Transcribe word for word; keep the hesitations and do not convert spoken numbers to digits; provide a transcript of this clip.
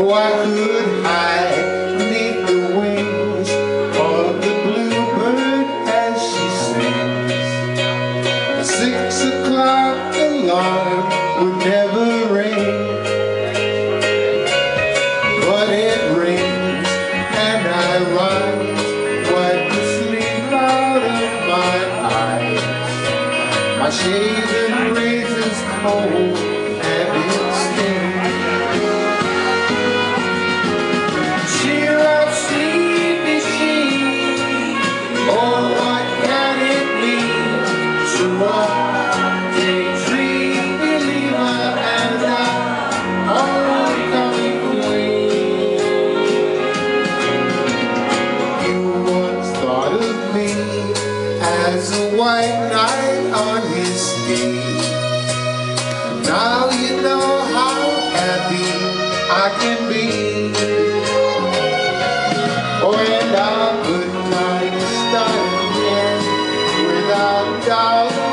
Oh, I could hide beneath the wings of the bluebird as she sings. The six o'clock alarm would never ring, but it rings and I rise, wipe the sleep out of my eyes. My shaven razor's cold and it stings. Cheer up, sleepy she. Oh, what can it mean to a daydream believer and a homecoming queen? You once thought of me as a white knight on his steed. Now you know how happy I can be. Oh, and our good times start again without doubt.